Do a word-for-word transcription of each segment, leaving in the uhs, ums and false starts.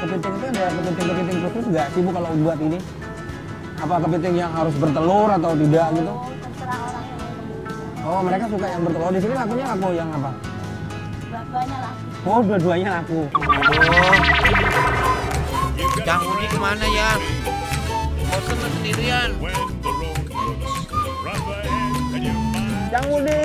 kepiting itu ada kepiting-kepiting khusus nggak sih Bu kalau buat ini? Apa kepiting yang harus bertelur atau tidak gitu? Oh, terserah orang yang mau. Oh, mereka suka yang bertelur. Di sini lakunya laku yang apa? Dua-duanya lah. Oh, dua-duanya laku. Oh. Cang Udi kemana ya? Bosen sendirian. Cang Budi.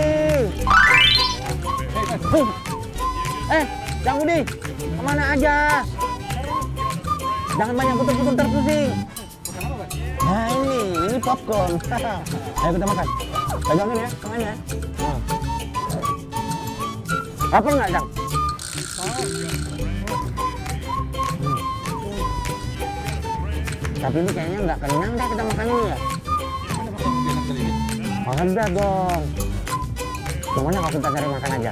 Eh, Cang Budi, kemana aja? Jangan banyak putar-putar terpusing. Nah ini, ini popcorn. Ayo kita makan. Pegangin ya, tangannya ya. Nah. Lapar nggak, Cang? Hmm. Tapi ini kayaknya nggak kenyang deh kita makan ini ya. Makan dah dong. Gimana kalau kita cari makan aja?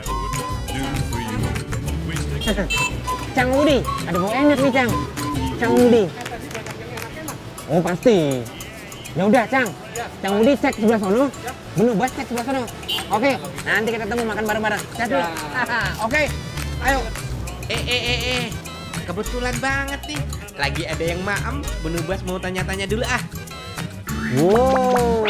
Cang Budi, ada bau enak nih Cang. Cang Budi. Oh pasti. Ya udah Cang. Cang Budi cek sebelah sono. Menu bas cek sebelah sono. Oke, nanti kita temu makan bareng-bareng. Cek dulu. Oke. Ayo. Eh eh eh eh. Kebetulan banget nih. Lagi ada yang maem. Menu Bas mau tanya-tanya dulu ah. Wow.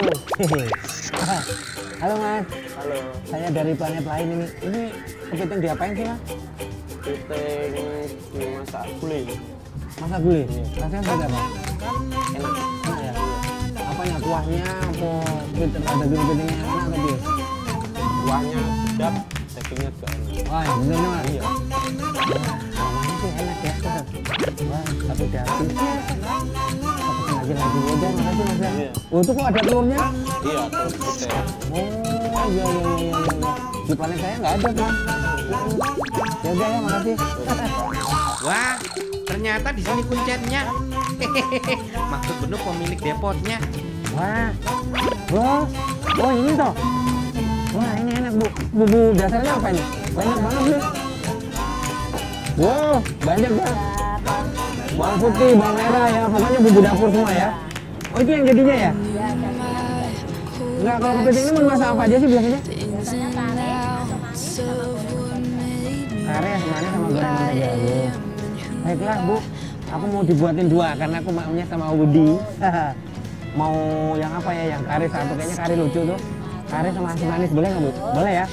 Halo Mas. Halo, Saya dari planet lain ini. Ini kepiting diapain sih Mas? kepiting dimasak gulai. Masak gulai. Rasanya seperti apa? Enak. Enak ya. Apanya kuahnya? Apa kepiting ada kepitingnya yang enak tadi? Kuahnya sedap, dagingnya juga enak. Wah, yang bener nih Mas. Iya. Wah, aromanya sih enak ya. Wah, tapi udah habis. Aku lagi lagi aja, makasih Mas ya. Iya. Oh, itu kok ada telurnya? Iya, terus putih. Oh, iya iya iya iya. iya. Di planet saya nggak ada Mas. Ya udah ya, makasih. Wah, ternyata di sini kuncennya. Hehehe. Maksud bener pemilik depotnya. Wah, wah, oh ini toh. Wah ini enak Bu. Bumbu dasarnya apa ini? Banyak banget nih. Wow, banyak ya. Bawang putih, bawang merah ya, pokoknya bumbu dapur semua ya. Oh itu yang jadinya ya? Iya, jadinya. Enggak, kalau kepiting ini mau masak apa aja sih biasanya? Biasanya kare, asam manis, sama goreng. Kare, asam manis sama goreng mentega. Oh. Baiklah Bu, aku mau dibuatin dua karena aku maunya sama Budi. Mau yang apa ya? Yang kare satu, kayaknya kare lucu tuh. Kare sama asam manis, boleh nggak Bu? Boleh ya?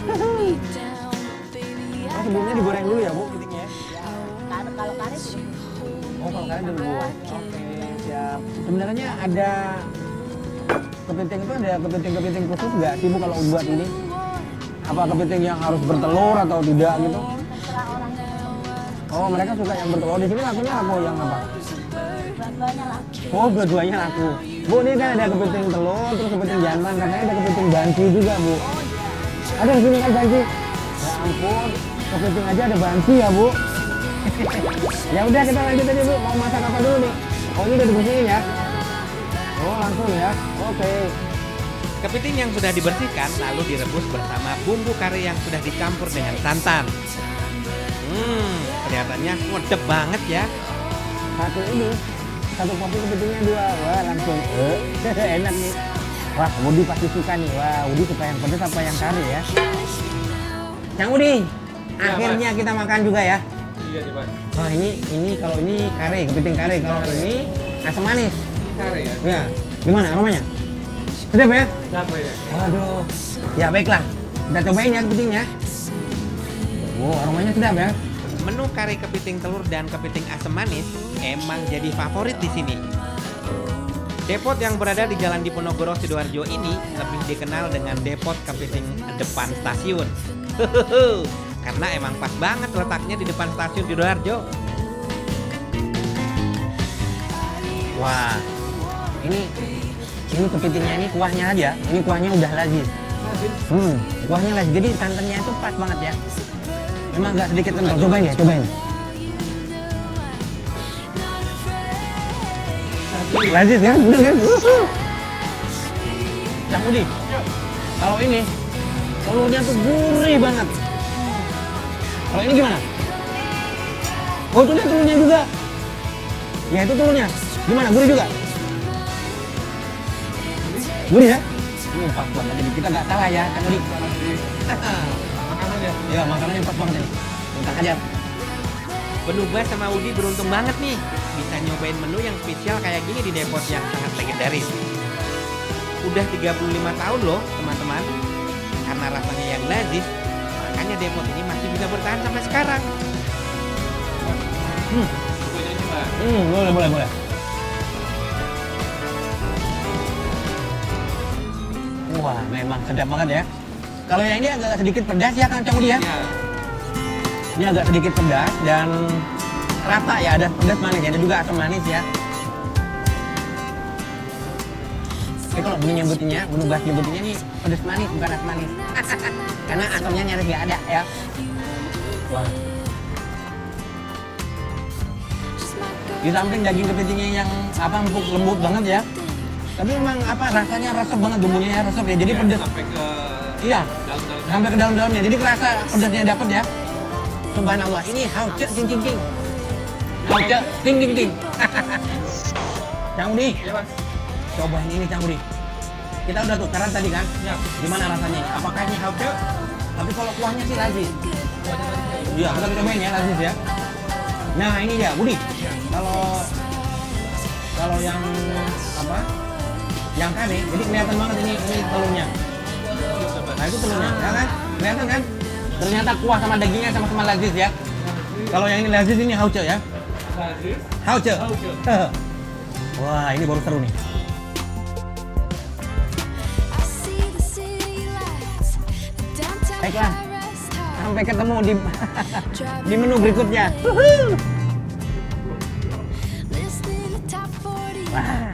Oh sebelumnya digoreng dulu ya Bu, kepitingnya? Kare- Kalau kare sih. Oh kalau kare dulu. Oke, siap. Sebenarnya ada kepiting itu ada kepiting-kepiting khusus nggak sih Bu kalau buat ini? Apa kepiting yang harus bertelur atau tidak gitu? Oh, terserah orang yang mau. Oh mereka suka yang bertelur. Di sini lakunya laku yang apa? Dua-duanya lah. Oh dua-duanya laku. Bu ini kan ada kepiting telur, terus kepiting jantan, katanya ada kepiting banci juga Bu. Ada di sini kan banci? Ya ampun, kepiting aja ada banci ya Bu. Ya udah kita lanjut aja Bu. Mau masak apa dulu nih? Oh ini udah dibersihin ya? Oh langsung ya? Oke. Kepiting yang sudah dibersihkan lalu direbus bersama bumbu kari yang sudah dicampur dengan santan. Hmm, kelihatannya ngedep banget ya. Satu ini, satu porsi kepitingnya dua. Wah langsung eh, enak nih. Wah Budi pasti suka nih. Wah Budi suka yang pedas apa yang kari ya? Cang Budi, akhirnya kita makan juga ya. Iya, Pak. Oh ini ini kalau ini kare, kepiting kare. Kalau ini asam manis. Kare ya? Ya, gimana aromanya? Sedap ya? Siapa ya? Waduh. Ya baiklah, kita cobain ya kepitingnya. Wow, aromanya sedap ya. Menu kari kepiting telur dan kepiting asam manis emang jadi favorit di sini. Depot yang berada di Jalan Diponegoro Sidoarjo ini lebih dikenal dengan depot kepiting depan stasiun. Karena emang pas banget letaknya di depan stasiun Sidoarjo. Wah, ini ini kepitingnya ini kuahnya aja. Ini kuahnya udah lazis. Hmm, kuahnya lazis. Jadi santannya itu pas banget ya. Memang nggak sedikit kental. Cobain ya, cobain. Lazis kan? Bener kan? Cang Budi, kalau ini telurnya tuh gurih banget. Kalau ini gimana? Oh itu dia telurnya juga. Ya itu telurnya. Gimana? Gurih juga? Gurih ya? Ini pas banget. Jadi kita nggak salah ya, Cang Budi. Makanannya? Ya makanannya pas banget ini. Minta aja. Benubas sama Udi beruntung banget nih bisa nyobain menu yang spesial kayak gini di depot yang sangat legendaris. Udah tiga puluh lima tahun loh teman-teman. Karena rasanya yang lazis, makanya depot ini masih bisa bertahan sampai sekarang. Hmm, hmm boleh, boleh, boleh. Wah, memang sedap banget ya. Kalau yang ini agak sedikit pedas ya Kang Cong dia. Ini agak sedikit pedas dan rata ya, ada pedas manis, ada juga asam manis ya. Tapi kalau bunyi nyebutnya, Benubas nyebutnya nih pedas manis bukan asam manis. Karena asamnya nyaris nggak ada ya. Wah. Di samping daging kepitingnya yang apa empuk lembut banget ya. Tapi memang apa rasanya resep banget, bumbunya ya resep ya. Jadi pedas Sampai ke iya, dalam-dalam. sampai ke dalam-dalamnya. Jadi kerasa pedasnya dapat ya. Subhanallah, ini hauce ting ting ting. Hauce ting ting ting. Cang Budi, Ya, Mas. cobain ini Cang Budi. Kita udah tukaran tadi kan? Ya. Gimana rasanya? Apakah ini hauce? Tapi kalau kuahnya sih lazis. Iya, kita cobain ya lazis ya. Nah ini dia, Budi. Kalau kalau yang apa? Yang kane, jadi kelihatan banget ini ini telurnya. Nah itu telurnya, ya kan? Kelihatan kan? Ternyata kuah sama dagingnya sama-sama lazis ya. Kalau yang ini lazis ini hauce ya. Hauce. Wah ini baru seru nih. Baiklah, sampai ketemu di di menu berikutnya. Wah.